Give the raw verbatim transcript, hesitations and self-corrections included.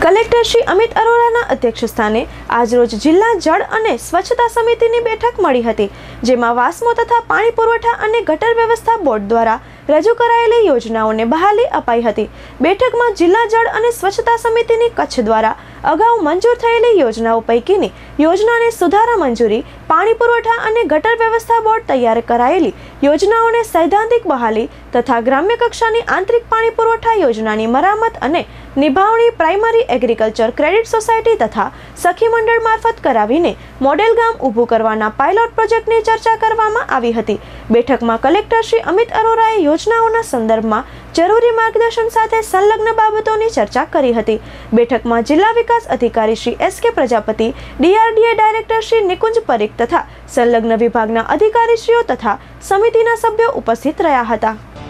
Collector Shri Amit અરોરાના અધ્યક્ષસ્થાને આજરોજ જિલ્લા જળ અને સ્વચ્છતા સમિતિની બેઠક મળી હતી, જેમાં વાસ્મો તથા પાણી પુરવઠા અને ગટર વ્યવસ્થા બોર્ડ દ્વારા રજૂ કરાયેલી યોજનાઓને બહાલી અપાઈ હતી। બેઠકમાં જિલ્લા જળ અને સ્વચ્છતા સમિતિની કચ્છ દ્વારા અગાઉ મંજૂર થયેલી યોજનાઓ પૈકીની યોજનાને સુધારા મંજૂરી, પાણી પુરવઠા અને ગટર વ્યવસ્થા બોર્ડ તૈયાર કરાયેલી યોજનાઓને સૈદ્ધાંતિક બહાલી તથા ગ્રામ્ય કક્ષાની આંતરિક પાણી પુરવઠા યોજનાની મરામત અને નિભાવણી પ્રાઇમરી એગ્રીકલ્ચર ક્રેડિટ સોસાયટી તથા સખી મંડળ મારફત કરાવીને મોડેલ ગામ ઊભું કરવાના પાયલોટ પ્રોજેક્ટની ચર્ચા કરવામાં આવી હતી। બેઠકમાં કલેક્ટર શ્રી અમિત અરોરાએ યોજનાઓના સંદર્ભમાં જરૂરી માર્ગદર્શન સાથે સંલગ્ન બાબતોની ચર્ચા કરી હતી। બેઠકમાં જિલ્લા વિકાસ અધિકારી Shri S K Prajapati, DRDA director Shri Nikunj Parikh તથા સંલગ્ન વિભાગના અધિકારીશ્રીઓ તથા સમિતિના સભ્યો ઉપસ્થિત રહ્યા હતા।